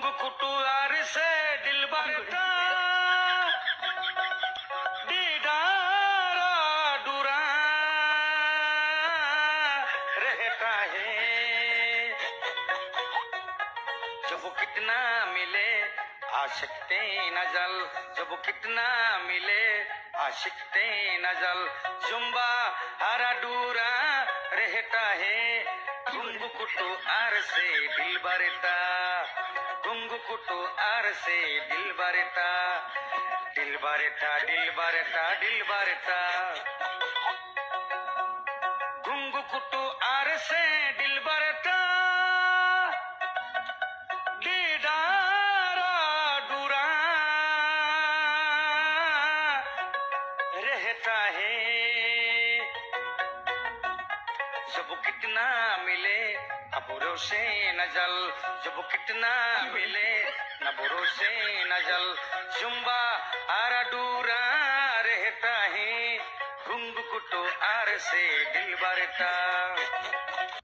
कुटुआर से दिल बरता दीदारा डूरा रहता है। जब वो कितना मिले आशिकते नजल, जब वो कितना मिले आशिकते नजल, जुम्बा हरा डूरा रहता है। गुंगु कुटु आर से दिल बरता, गुंगु कुटु आर से दिल बरता, दिल बरता दिल बरता दिल बरता। गुंगु कुटु आर से दिल बरता दीदारा डूरा रहता है। जब कितना मिले अबुरों से नजल, जब कितना मिले नबुरों से नजल, जुम्बा आरा डूरा रहता है। गुंगु कुटु आर से दिल बरता।